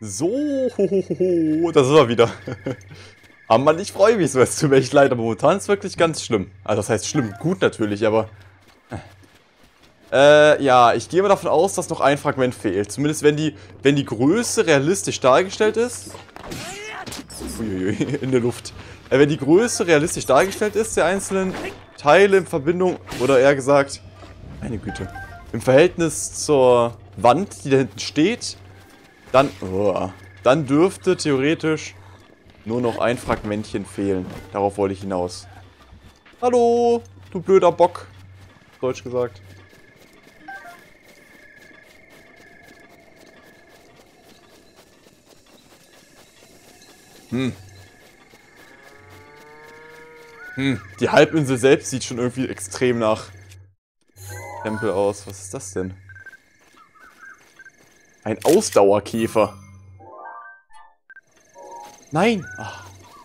So, hohoho, das ist er wieder. Aber Mann, ich freue mich so, es tut mir echt leid, aber momentan ist es wirklich ganz schlimm. Also das heißt schlimm, gut natürlich, aber... ja, ich gehe mal davon aus, dass noch ein Fragment fehlt. Zumindest wenn die Größe realistisch dargestellt ist. Uiuiui, in der Luft. Wenn die Größe realistisch dargestellt ist, der einzelnen Teile in Verbindung, oder eher gesagt, meine Güte, im Verhältnis zur Wand, die da hinten steht, dann dürfte theoretisch nur noch ein Fragmentchen fehlen. Darauf wollte ich hinaus. Hallo, du blöder Bock. Deutsch gesagt. Die Halbinsel selbst sieht schon irgendwie extrem nach Tempel aus. Was ist das denn? Ein Ausdauerkäfer. Nein! Ach.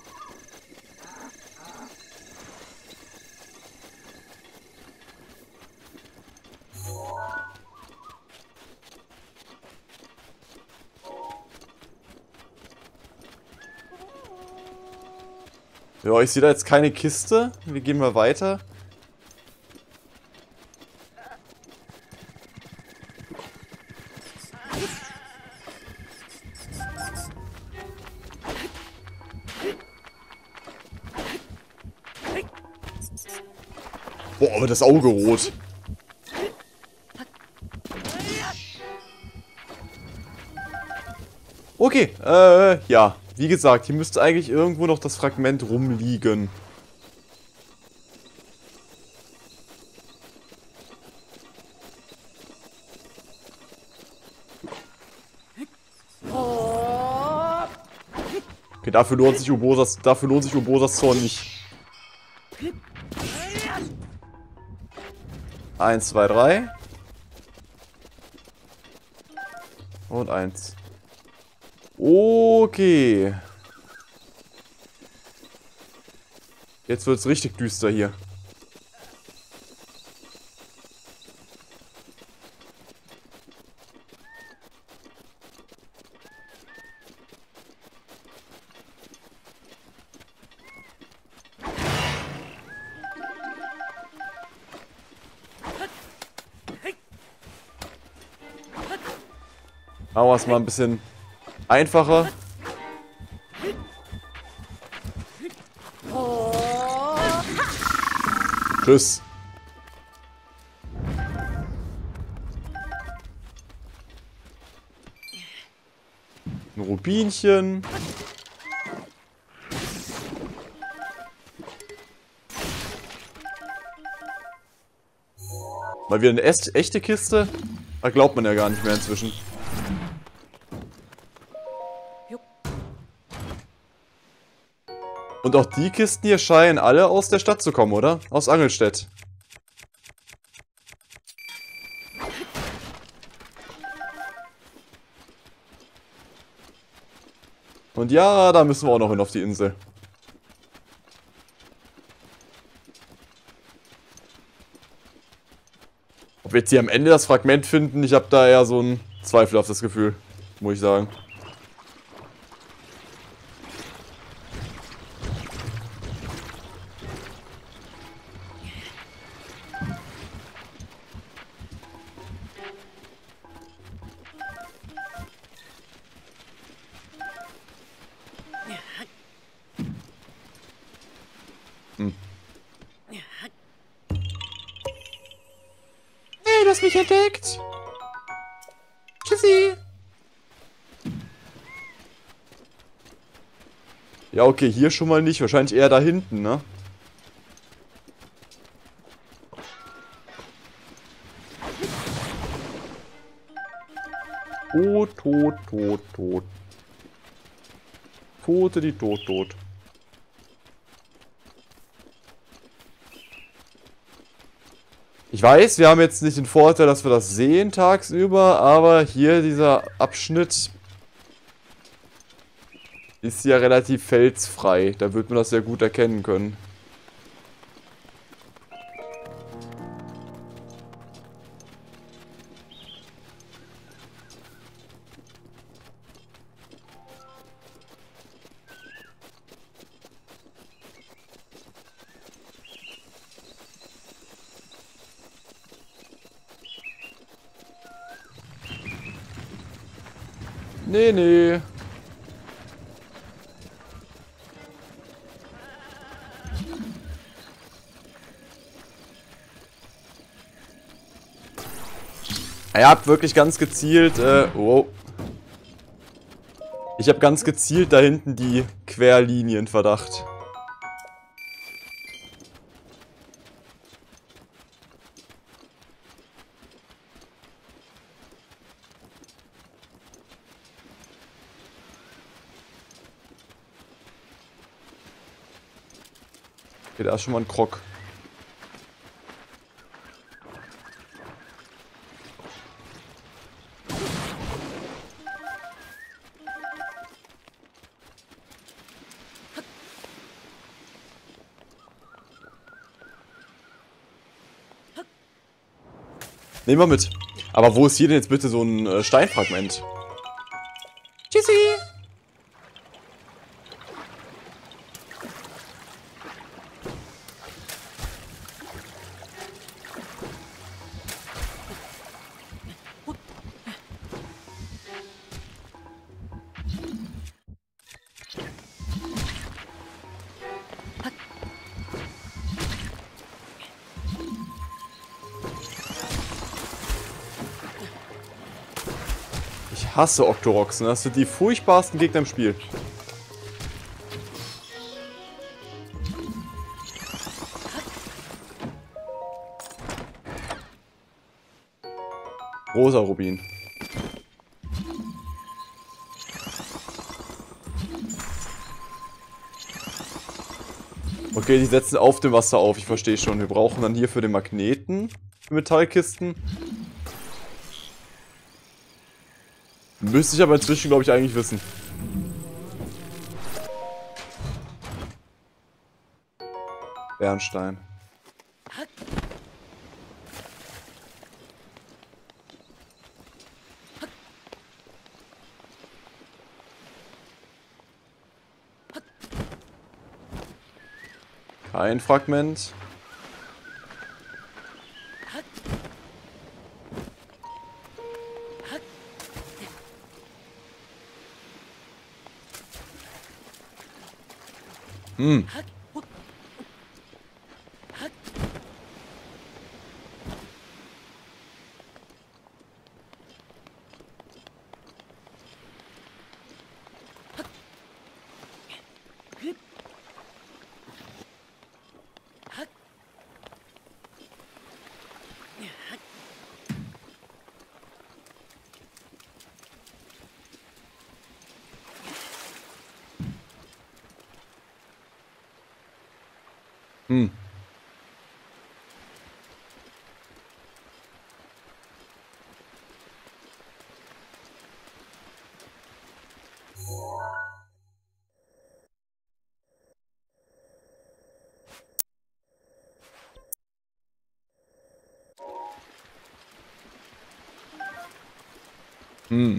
Ja, ich sehe da jetzt keine Kiste. Wir gehen mal weiter. Boah, aber das Auge rot. Okay, ja. Wie gesagt, hier müsste eigentlich irgendwo noch das Fragment rumliegen. Okay, dafür lohnt sich Ubosas Zorn nicht. 1, 2, 3. Und 1. Okay. Jetzt wird's richtig düster hier. Machen wir es mal ein bisschen einfacher. Tschüss. Ein Rubinchen. Mal wieder eine echte Kiste. Da glaubt man ja gar nicht mehr inzwischen. Und auch die Kisten hier scheinen alle aus der Stadt zu kommen, oder? Aus Angelstedt. Und ja, da müssen wir auch noch hin auf die Insel. Ob wir jetzt hier am Ende das Fragment finden, ich habe da eher so ein zweifelhaftes Gefühl, muss ich sagen. Hey, du hast mich entdeckt. Tschüssi. Ja, okay, hier schon mal nicht. Wahrscheinlich eher da hinten, ne? Tot, tot, tot, tot. Tote, die tot. Ich weiß, wir haben jetzt nicht den Vorteil, dass wir das sehen tagsüber, aber hier dieser Abschnitt ist ja relativ felsfrei. Da wird man das sehr gut erkennen können. Nee, nee. Ihr habt wirklich ganz gezielt, wow. Ich habe ganz gezielt da hinten die Querlinien Verdacht. Okay, da ist schon mal ein Krog. Nehmen wir mit. Aber wo ist hier denn jetzt bitte so ein Steinfragment? Tschüssi! Ich hasse Octoroks, ne? Das sind die furchtbarsten Gegner im Spiel. Rosa Rubin. Okay, die setzen auf dem Wasser auf, ich verstehe schon. Wir brauchen dann hier für den Magneten Metallkisten. Müsste ich aber inzwischen, glaube ich, eigentlich wissen. Bernstein. Kein Fragment. Hm. Hm. Hm.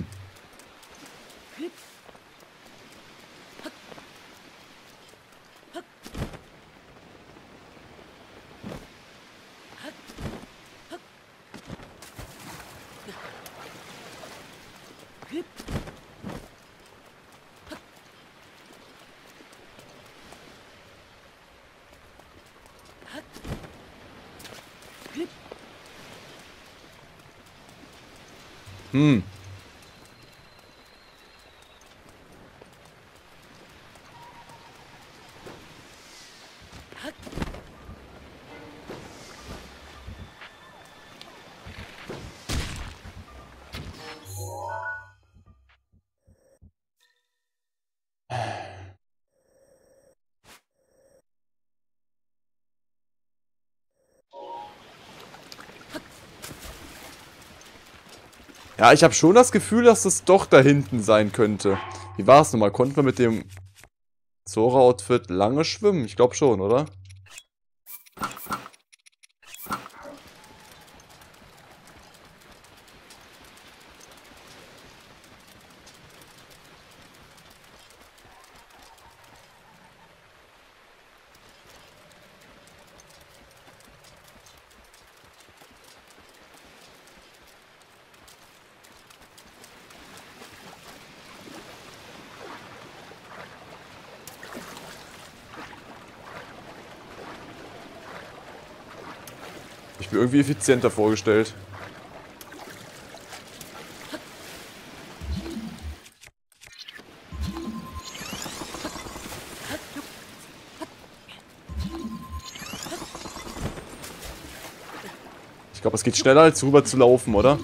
Hm. Ja, ich habe schon das Gefühl, dass es doch da hinten sein könnte. Wie war es nochmal? Konnten wir mit dem Zora-Outfit lange schwimmen? Ich glaube schon, oder? ich mir irgendwie effizienter vorgestellt. Ich glaube, es geht schneller als rüber zu laufen, oder?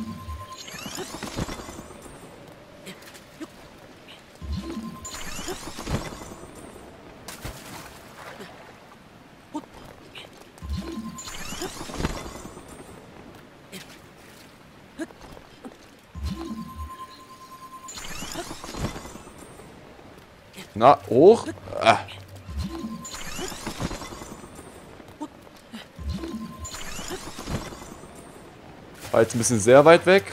Na, hoch. Ah. War jetzt ein bisschen sehr weit weg.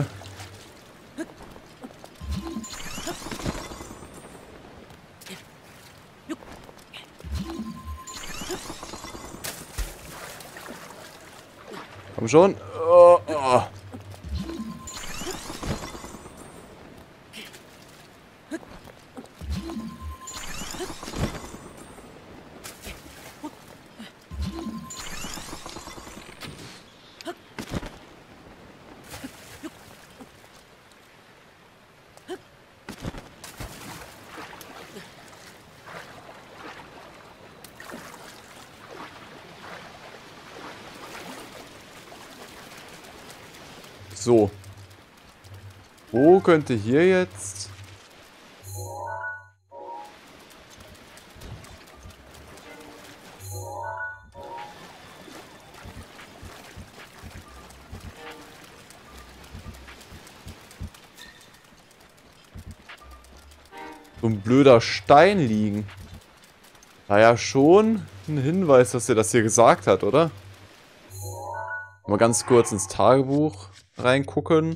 Komm schon. Oh, oh. So. Wo könnte hier jetzt... so ein blöder Stein liegen? War ja schon ein Hinweis, dass er das hier gesagt hat, oder? Mal ganz kurz ins Tagebuch reingucken.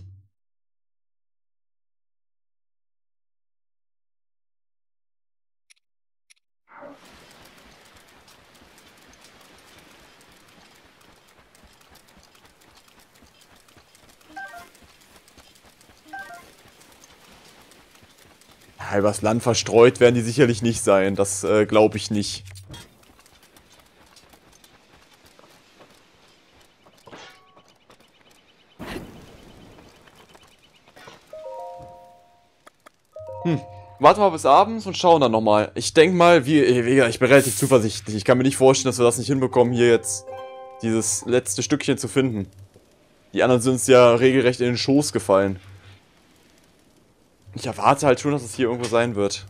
Ja, übers Land verstreut werden die sicherlich nicht sein. Das glaube ich nicht. Warten wir bis abends und schauen dann nochmal. Ich denke mal, ich bin relativ zuversichtlich. Ich kann mir nicht vorstellen, dass wir das nicht hinbekommen, hier jetzt dieses letzte Stückchen zu finden. Die anderen sind uns ja regelrecht in den Schoß gefallen. Ich erwarte halt schon, dass es hier irgendwo sein wird.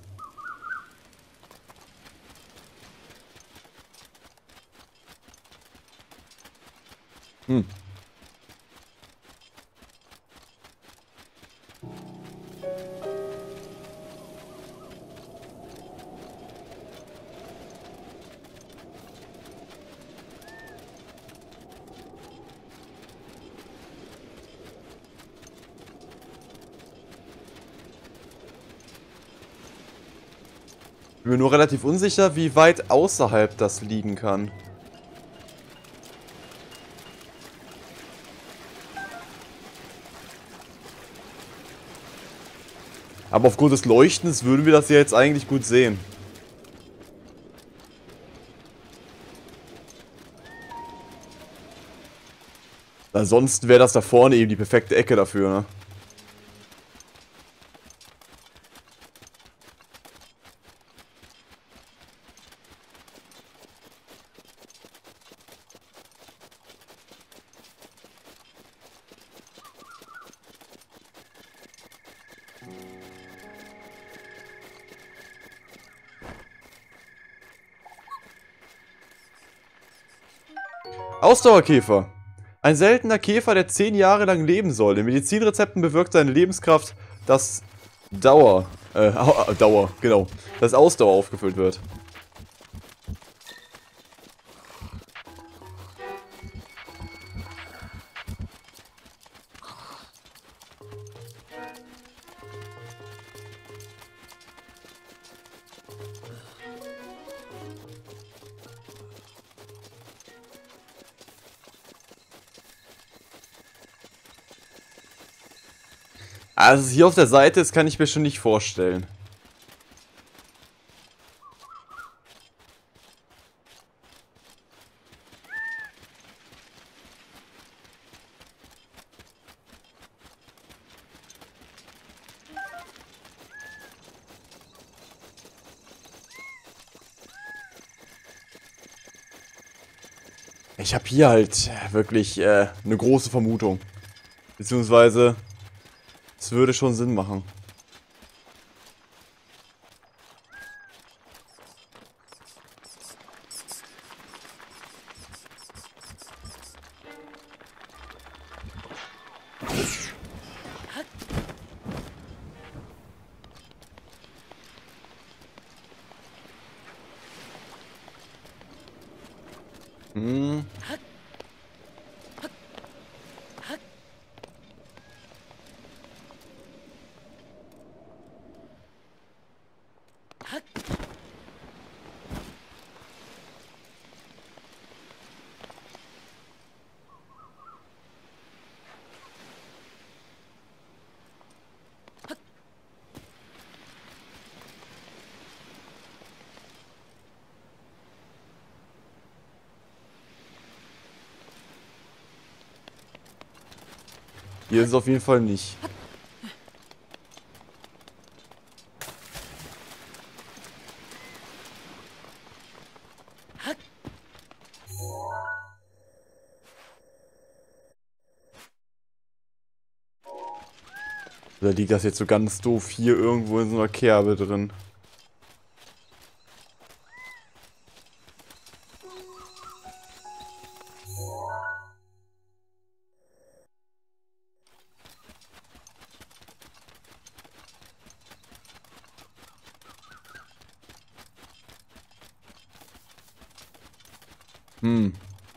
Ich bin mir nur relativ unsicher, wie weit außerhalb das liegen kann. Aber aufgrund des Leuchtens würden wir das ja jetzt eigentlich gut sehen. Ansonsten wäre das da vorne eben die perfekte Ecke dafür, ne? Ausdauerkäfer. Ein seltener Käfer, der 10 Jahre lang leben soll. In Medizinrezepten bewirkt seine Lebenskraft, dass genau. Dass Ausdauer aufgefüllt wird. Also hier auf der Seite, das kann ich mir schon nicht vorstellen. Ich habe hier halt wirklich eine große Vermutung. Beziehungsweise, es würde schon Sinn machen. Hm. Hier ist es auf jeden Fall nicht. Oder liegt das jetzt so ganz doof hier irgendwo in so einer Kerbe drin? Hm.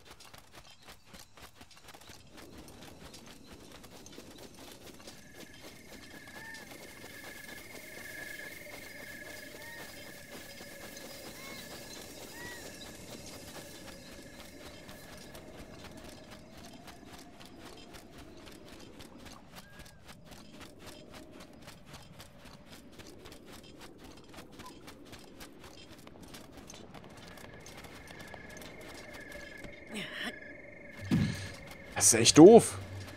Das ist echt doof.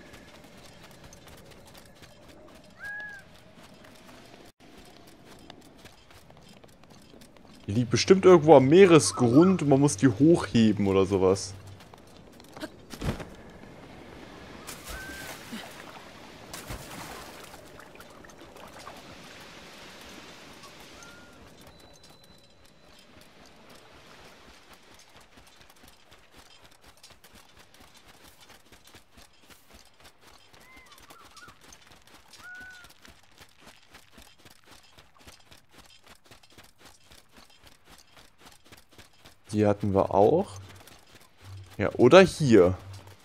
Die liegt bestimmt irgendwo am Meeresgrund und man muss die hochheben oder sowas. Die hatten wir auch. Ja, oder hier.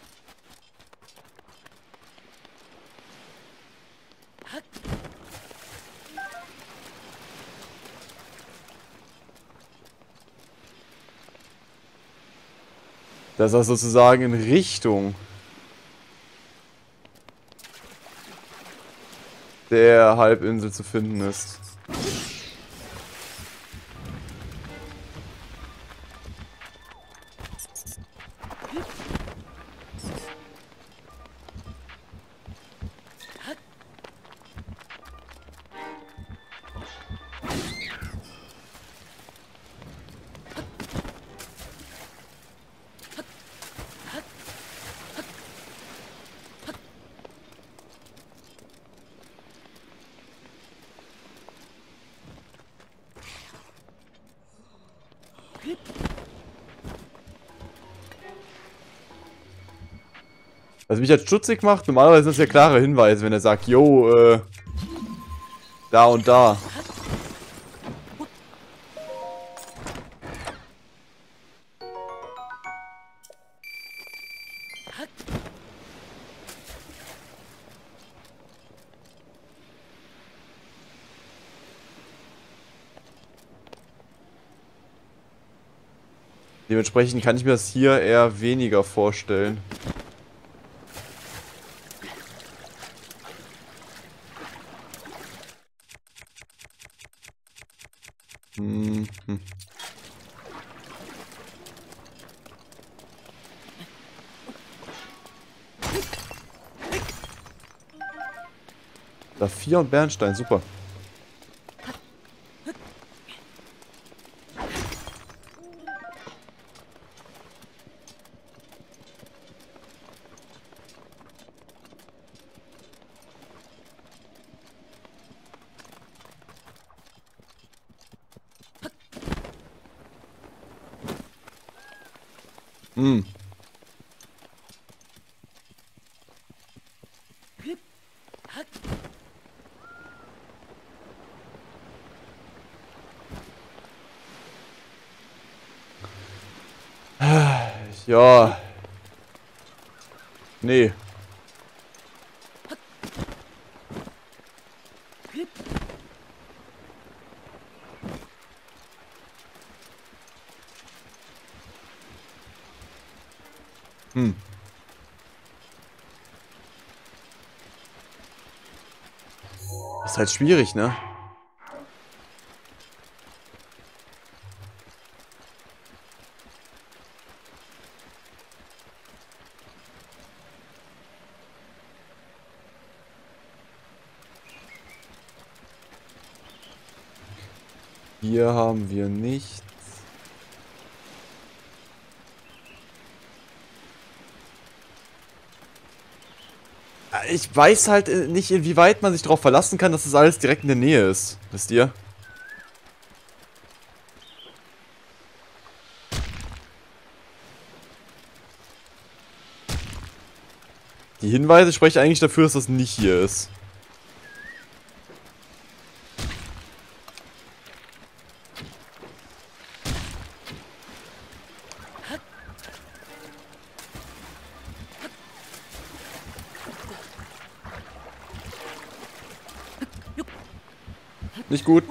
Das ist sozusagen in Richtung der Halbinsel zu finden ist. Was mich jetzt stutzig macht, normalerweise sind das ja klare Hinweise, wenn er sagt, yo, da und da. Dementsprechend kann ich mir das hier eher weniger vorstellen. Mhm. Saphir und Bernstein, super. Hm. Ja. Nee. Hm. Ist halt schwierig, ne? Hier haben wir nichts. Ich weiß halt nicht, inwieweit man sich darauf verlassen kann, dass das alles direkt in der Nähe ist. Wisst ihr? Die Hinweise sprechen eigentlich dafür, dass das nicht hier ist. Nicht gut.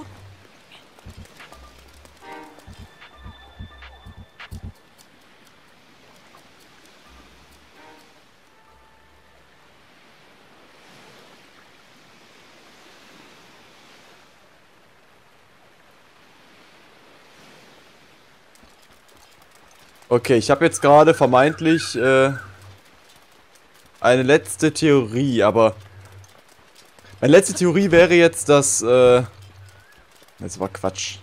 Okay, ich habe jetzt gerade vermeintlich eine letzte Theorie, aber meine letzte Theorie wäre jetzt, dass das war Quatsch.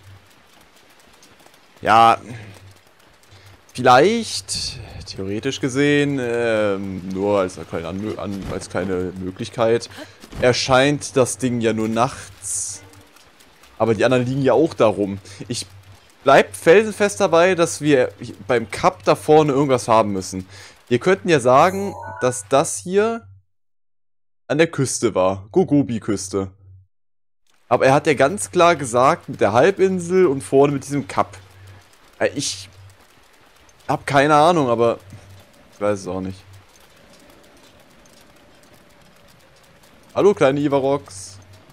Ja, vielleicht, theoretisch gesehen, nur als als kleine Möglichkeit, erscheint das Ding ja nur nachts. Aber die anderen liegen ja auch darum. Ich bleib felsenfest dabei, dass wir beim Cup da vorne irgendwas haben müssen. Wir könnten ja sagen, dass das hier an der Küste war. Gogobi-Küste. Aber er hat ja ganz klar gesagt, mit der Halbinsel und vorne mit diesem Cup. Ich hab keine Ahnung, aber ich weiß es auch nicht. Hallo, kleine Ivarox.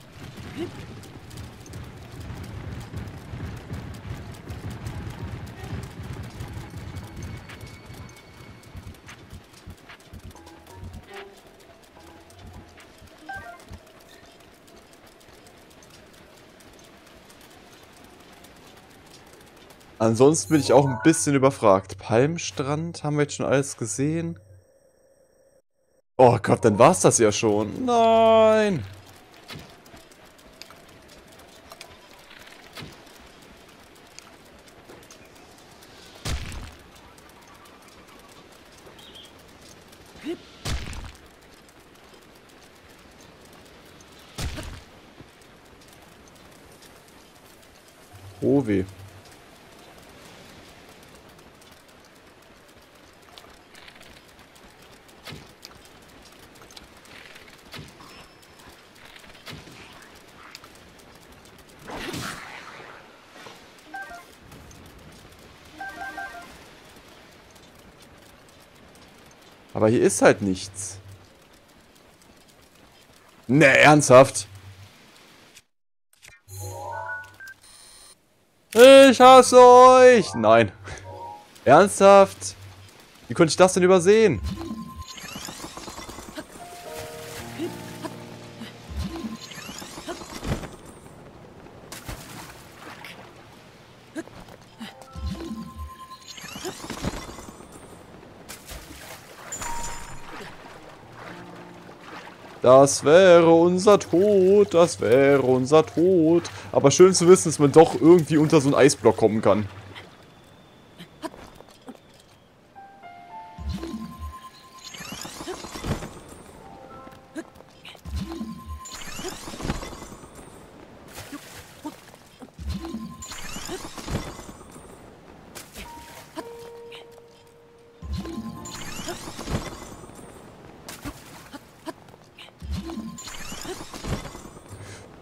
Ansonsten bin ich auch ein bisschen überfragt. Palmstrand, haben wir jetzt schon alles gesehen? Oh Gott, dann war's das ja schon. Nein! Oh weh. Aber hier ist halt nichts. Ne, ernsthaft? Ich hasse euch! Nein. Ernsthaft? Wie konnte ich das denn übersehen? Das wäre unser Tod, das wäre unser Tod. Aber schön zu wissen, dass man doch irgendwie unter so einen Eisblock kommen kann.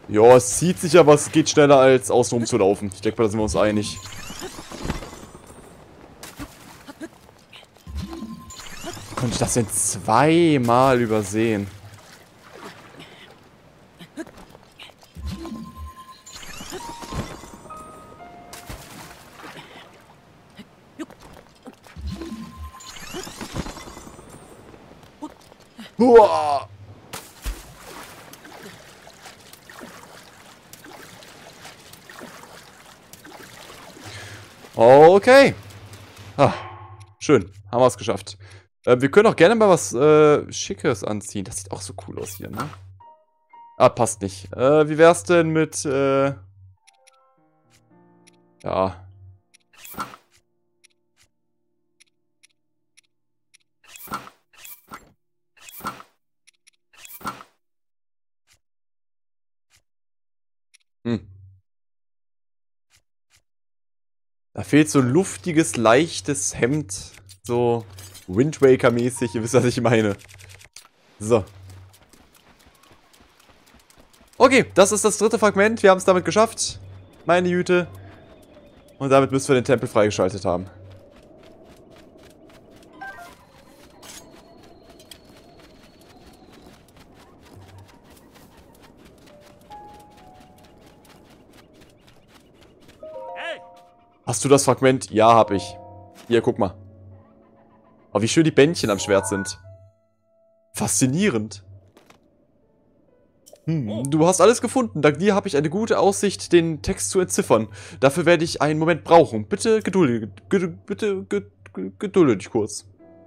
Ja, es zieht sich, aber es geht schneller als außenrum zu laufen. Ich denke mal, da sind wir uns einig. Wie konnte ich das denn zweimal übersehen? Uah. Okay. Ah, schön. Haben wir es geschafft. Wir können auch gerne mal was Schickes anziehen. Das sieht auch so cool aus hier, ne? Ah, passt nicht. Wie wär's denn mit, ja. Hm. Da fehlt so ein luftiges, leichtes Hemd. So Wind Waker-mäßig. Ihr wisst, was ich meine. So. Okay, das ist das dritte Fragment. Wir haben es damit geschafft. Meine Güte. Und damit müssen wir den Tempel freigeschaltet haben. Hast du das Fragment? Ja, hab ich. Hier, guck mal. Oh, wie schön die Bändchen am Schwert sind. Faszinierend. Du hast alles gefunden. Dank dir habe ich eine gute Aussicht, den Text zu entziffern. Dafür werde ich einen Moment brauchen. Bitte gedulde dich kurz.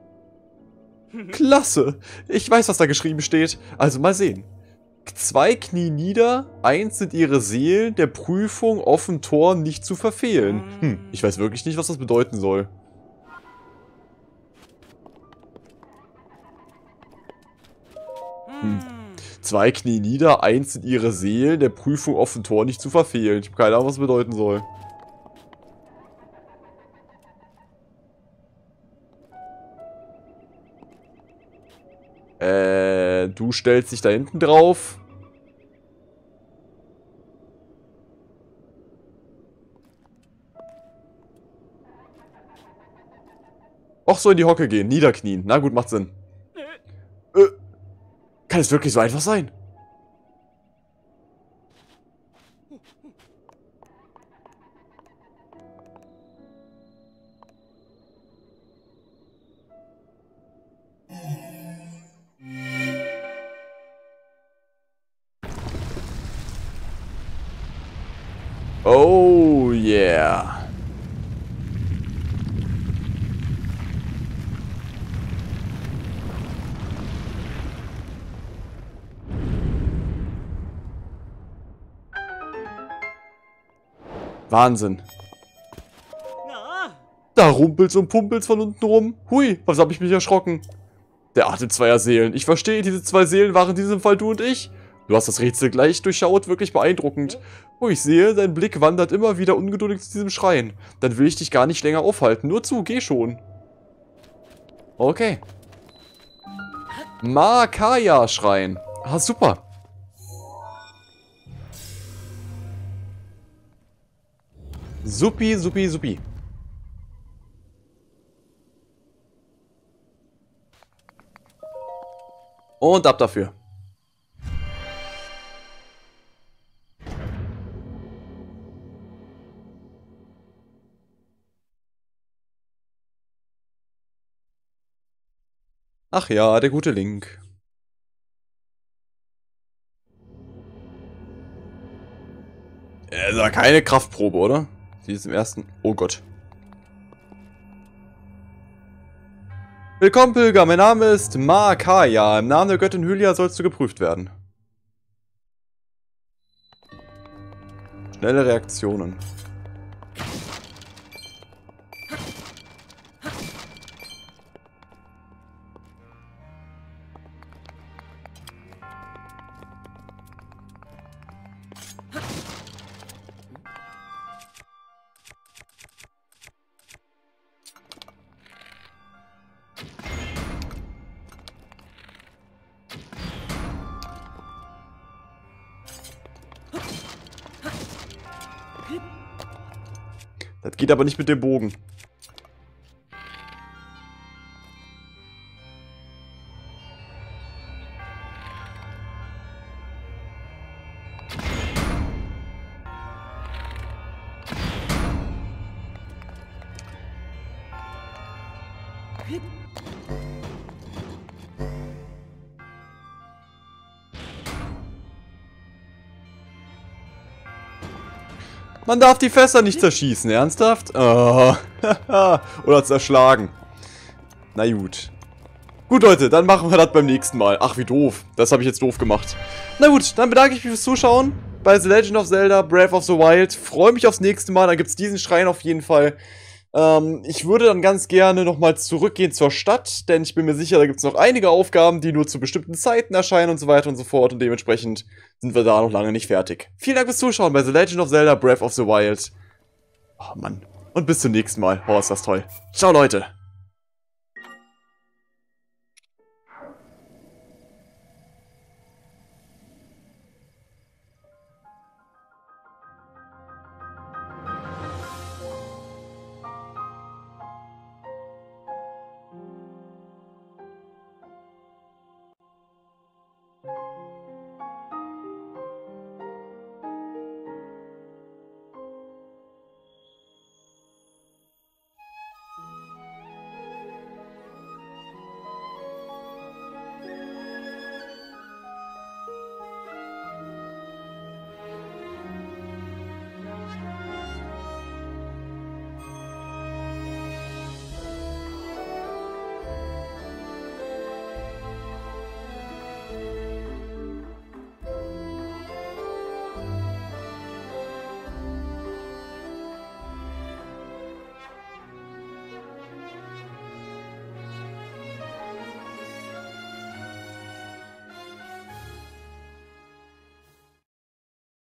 Klasse. Ich weiß, was da geschrieben steht. Also mal sehen. 2 Knie nieder, 1 sind ihre Seelen, der Prüfung offen Tor nicht zu verfehlen. Ich weiß wirklich nicht, was das bedeuten soll. 2 Knie nieder, 1 sind ihre Seelen, der Prüfung offen Tor nicht zu verfehlen. Ich habe keine Ahnung, was das bedeuten soll. Du stellst dich da hinten drauf. Och, so in die Hocke gehen, niederknien. Na gut, macht Sinn. Kann es wirklich so einfach sein? Oh yeah. Wahnsinn. Da rumpelt's und pumpelt's von unten rum. Hui, was hab ich mich erschrocken. Der Atem zweier Seelen. Ich verstehe, diese 2 Seelen waren in diesem Fall du und ich. Du hast das Rätsel gleich durchschaut, wirklich beeindruckend. Oh, ich sehe, dein Blick wandert immer wieder ungeduldig zu diesem Schrein. Dann will ich dich gar nicht länger aufhalten. Nur zu, geh schon. Okay. Makaya-Schrein. Ah, super. Supi, supi, supi. Und ab dafür. Ach ja, der gute Link. Also keine Kraftprobe, oder? Sie ist im ersten... Oh Gott. Willkommen, Pilger. Mein Name ist Makaya. Im Namen der Göttin Hylia sollst du geprüft werden. Schnelle Reaktionen. Das geht aber nicht mit dem Bogen. Man darf die Fässer nicht zerschießen, ernsthaft? Oh. Oder zerschlagen. Na gut. Gut, Leute, dann machen wir das beim nächsten Mal. Ach, wie doof. Das habe ich jetzt doof gemacht. Na gut, dann bedanke ich mich fürs Zuschauen bei The Legend of Zelda Breath of the Wild. Freue mich aufs nächste Mal, dann gibt es diesen Schrein auf jeden Fall. Ich würde dann ganz gerne nochmal zurückgehen zur Stadt, denn ich bin mir sicher, da gibt es noch einige Aufgaben, die nur zu bestimmten Zeiten erscheinen und so weiter und so fort und dementsprechend sind wir da noch lange nicht fertig. Vielen Dank fürs Zuschauen bei The Legend of Zelda Breath of the Wild. Oh Mann. Und bis zum nächsten Mal. Oh, ist das toll. Ciao, Leute.